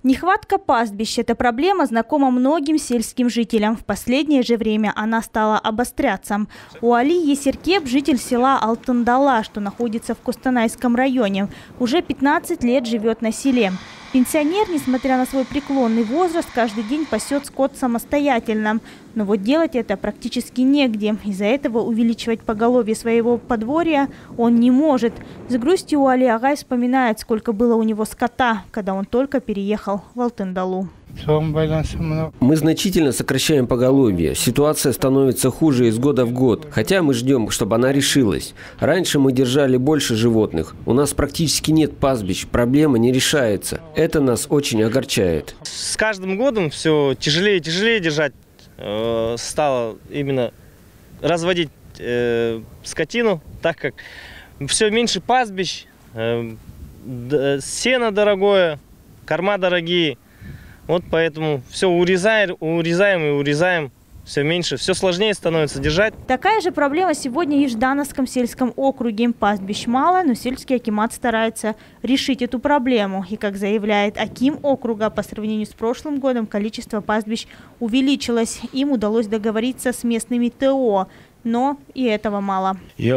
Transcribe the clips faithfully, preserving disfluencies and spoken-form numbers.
Нехватка пастбищ – это проблема, знакома многим сельским жителям. В последнее же время она стала обостряться. У Али Есеркеп, житель села Алтындала, что находится в Костанайском районе, уже пятнадцать лет живет на селе. Пенсионер, несмотря на свой преклонный возраст, каждый день пасет скот самостоятельно. Но вот делать это практически негде. Из-за этого увеличивать поголовье своего подворья он не может. С грустью Али Агай вспоминает, сколько было у него скота, когда он только переехал в Алтындалу. Мы значительно сокращаем поголовье. Ситуация становится хуже из года в год. Хотя мы ждем, чтобы она решилась. Раньше мы держали больше животных. У нас практически нет пастбищ. Проблема не решается. Это нас очень огорчает. С каждым годом все тяжелее и тяжелее держать э, стало именно разводить э, скотину, так как все меньше пастбищ, э, сено дорогое, корма дорогие. Вот поэтому все урезаем, урезаем и урезаем, все меньше, все сложнее становится держать. Такая же проблема сегодня и в Ждановском сельском округе. Пастбищ мало, но сельский акимат старается решить эту проблему. И, как заявляет аким округа, по сравнению с прошлым годом количество пастбищ увеличилось. Им удалось договориться с местными ТО. Но и этого мало.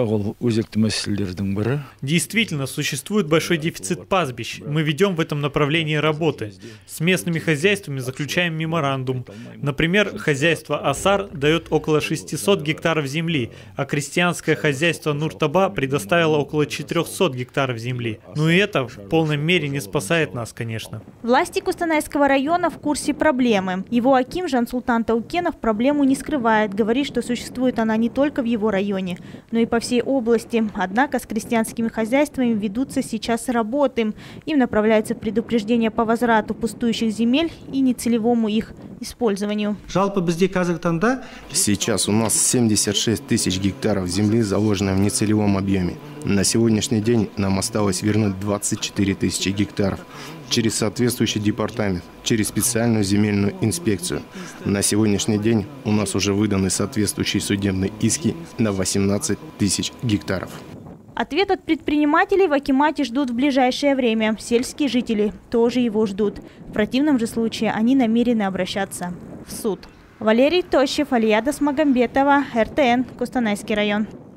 Действительно, существует большой дефицит пастбищ. Мы ведем в этом направлении работы. С местными хозяйствами заключаем меморандум. Например, хозяйство Асар дает около шестисот гектаров земли, а крестьянское хозяйство Нуртаба предоставило около четырёхсот гектаров земли. Но и это в полной мере не спасает нас, конечно. Власти Костанайского района в курсе проблемы. Его аким Жансултан Таукенов проблему не скрывает. Говорит, что существует она не только только в его районе, но и по всей области. Однако с крестьянскими хозяйствами ведутся сейчас работы. Им направляются предупреждения по возврату пустующих земель и нецелевому их использованию. Сейчас у нас семьдесят шесть тысяч гектаров земли, заложенной в нецелевом объеме. На сегодняшний день нам осталось вернуть двадцать четыре тысячи гектаров через соответствующий департамент, через специальную земельную инспекцию. На сегодняшний день у нас уже выданы соответствующие судебные иски на восемнадцать тысяч гектаров. Ответ от предпринимателей в акимате ждут в ближайшее время. Сельские жители тоже его ждут. В противном же случае они намерены обращаться в суд. Валерий Тощев, Алия Досмагамбетова, эр тэ эн, Костанайский район.